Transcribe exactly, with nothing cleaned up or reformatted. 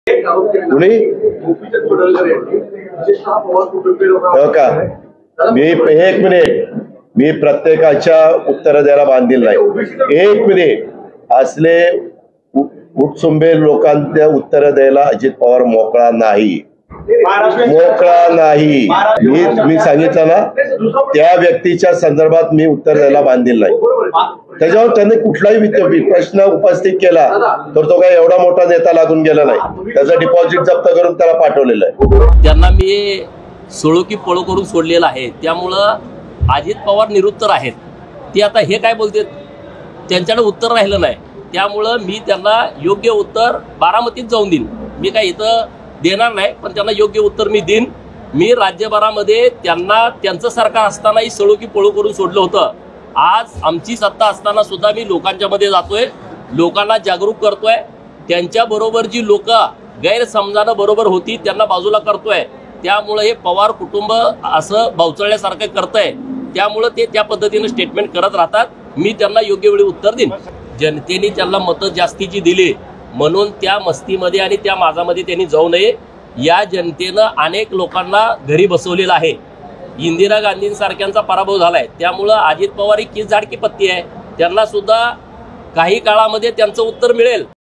कुणी का मी एक मिनिट मी प्रत्येकाच्या उत्तर द्यायला बांधील नाही। एक मिनिट असले उठसुंबे लोकांच्या उत्तर द्यायला अजित पवार मोकळा नाही, मोकळा नाही। मी मी सांगितलं ना, त्या व्यक्तीच्या संदर्भात मी उत्तर द्यायला बांधील नाही। त्याच्यावर त्यांनी कुठलाही प्रश्न उपस्थित केला तर तो काय एवढा मोठा नेता लागून गेला नाही, त्याचं डिपॉझिट जप्त करून त्याला पाठवलेलं आहे। त्यांना मी सोळो की पळो करून सोडलेलं आहे, त्यामुळं अजित पवार निरुत्तर आहेत। ते आता हे काय बोलते, त्यांच्याकडे उत्तर राहिलं नाही, त्यामुळं मी त्यांना योग्य उत्तर बारामतीत जाऊन देईन। मी काय इथं देणार नाही, पण त्यांना योग्य उत्तर मी देईन। मी राज्यभरामध्ये त्यांना त्यांचं सरकार असतानाही सळो की पळो करून सोडलं होतं। आज आमची सत्ता असताना सुद्धा मी लोकांच्या मध्ये जातोय, लोकांना जागरूक करतोय। त्यांच्या बरोबर जी लोक गैरसमजानं बरोबर होती त्यांना बाजूला करतोय। त्यामुळे हे पवार कुटुंब असं बावचळल्यासारखं करतंय, त्यामुळे ते त्या पद्धतीने स्टेटमेंट करत राहतात। मी त्यांना योग्य वेळी उत्तर देईन। जनतेने त्यांना मतं जास्तीची दिली म्हणून त्या मस्तीमध्ये आणि त्या माझामध्ये त्यांनी जाऊ नये। या जनतेनं अनेक लोकांना घरी बसवलेलं आहे। इंदिरा गांधींसारख्यांचा पराभव झालाय, त्यामुळं अजित पवार ही की जाडकी पत्ती आहे, त्यांना सुद्धा काही काळामध्ये त्यांचं उत्तर मिळेल।